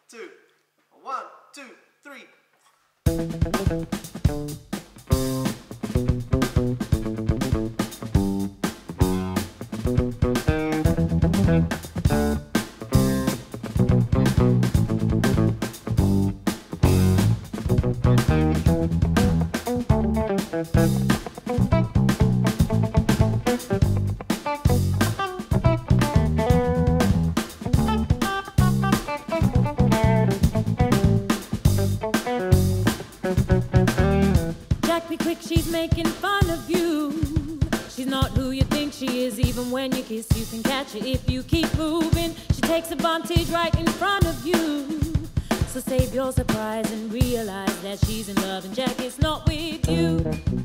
2. 1, 2, 3. She's making fun of you. She's not who you think she is. Even when you kiss, you can catch her if you keep moving. She takes advantage right in front of you. So save your surprise and realize that she's in love and Jack is not with you.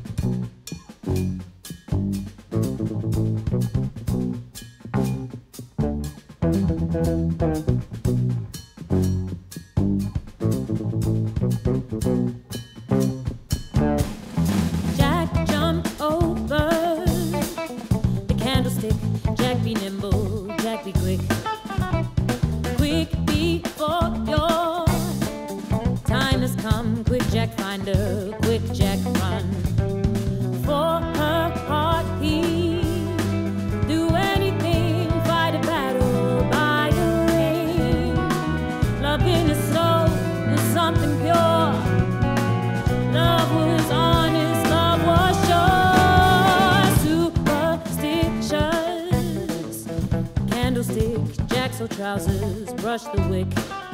Jack be nimble, Jack be quick. Quick before your time has come. Quick Jack find her, quick Jack run. For her heart he'd do anything, fight a battle by the ring. Loving is slow, is something pure. Love was honest, love was sure. Candlestick, Jack so trousers, brush the wick.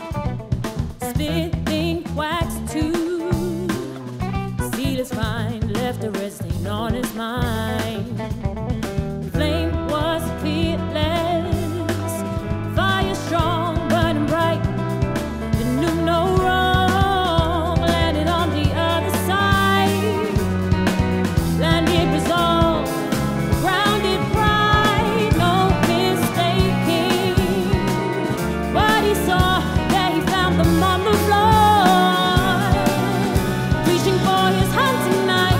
Spitting wax too. Seal is fine, left a red stain on his mind. Flame was fearless, fire strong, burning bright. It knew no wrong, landed on the other side. Landed resolved, grounded pride, no mistaking what he saw. Yeah, he found them on the floor, reaching for his hunting knife.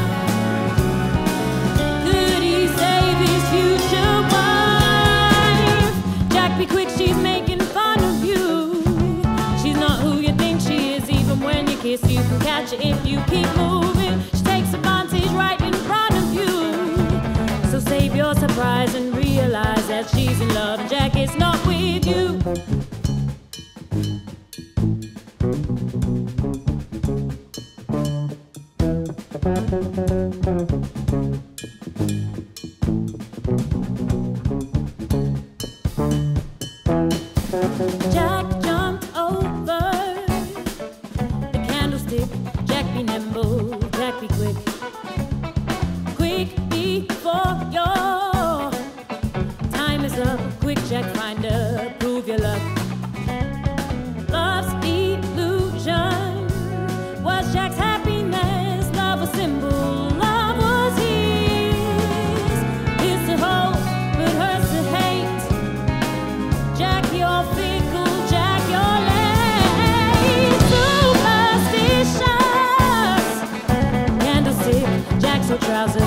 Could he save his future wife? Jack, be quick, she's making fun of you. She's not who you think she is. Even when you kiss, you can catch her if you keep moving. She takes advantage right in front of you. So save your surprise and realize that she's in love and Jack is not with you. Jack jumped over the candlestick. Jack be nimble, Jack be quick. Quick before your time is up. Quick Jack finder, prove your luck. Love's illusion was Jack's happiness. Love was simple, love was his. His to hope, but hers to hate. Jack, you're fickle, Jack, you're late. Superstitious. Candlestick, Jack so trousers.